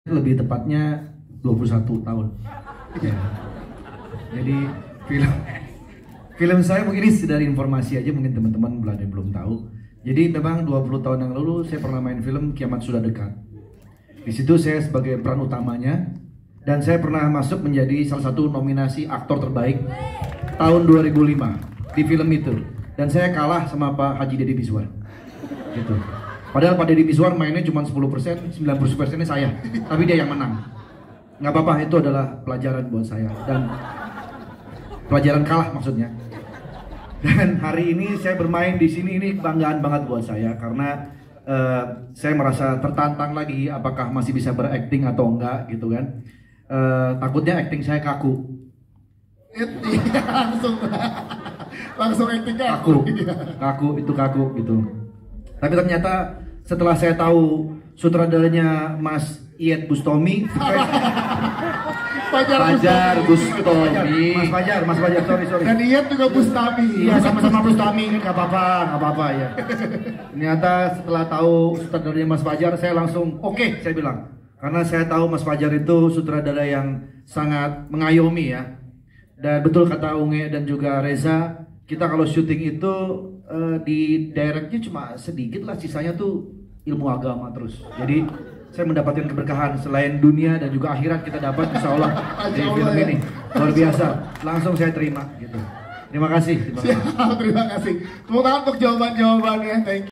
Lebih tepatnya 21 tahun. Ya. Jadi film saya mungkin ini dari informasi aja, mungkin teman-teman belum tahu. Jadi memang 20 tahun yang lalu saya pernah main film Kiamat Sudah Dekat. Di situ saya sebagai peran utamanya dan saya pernah masuk menjadi salah satu nominasi aktor terbaik tahun 2005 di film itu. Dan saya kalah sama Pak Haji Deddy Mizwar. Gitu. Padahal Pak Deddy Mizwar mainnya cuma 10%, 90%-nya saya. Tapi dia yang menang. Nggak apa-apa, itu adalah pelajaran buat saya. Dan pelajaran kalah maksudnya. Dan hari ini saya bermain di sini, ini kebanggaan banget buat saya. Karena saya merasa tertantang lagi apakah masih bisa berakting atau enggak gitu kan. Takutnya akting saya kaku. langsung acting kaku kaku gitu. Tapi ternyata setelah saya tahu sutradaranya Mas Iyeth Bustami, Fajar Bustami, Mas Fajar, sorry. Dan Iyeth juga Bustami. Iya, sama-sama Bustami, nggak apa-apa ya. Ternyata setelah tahu sutradaranya Mas Fajar, saya langsung oke, saya bilang. Karena saya tahu Mas Fajar itu sutradara yang sangat mengayomi ya. Dan betul kata Unge dan juga Reza, kita kalau syuting itu di directnya cuma sedikit lah, sisanya tuh ilmu agama terus. Jadi saya mendapatkan keberkahan selain dunia dan juga akhirat kita dapat insya Allah di film ini. Luar biasa, langsung saya terima gitu. Terima kasih. Terima kasih. Tepuk tangan untuk jawaban-jawabannya. Thank you.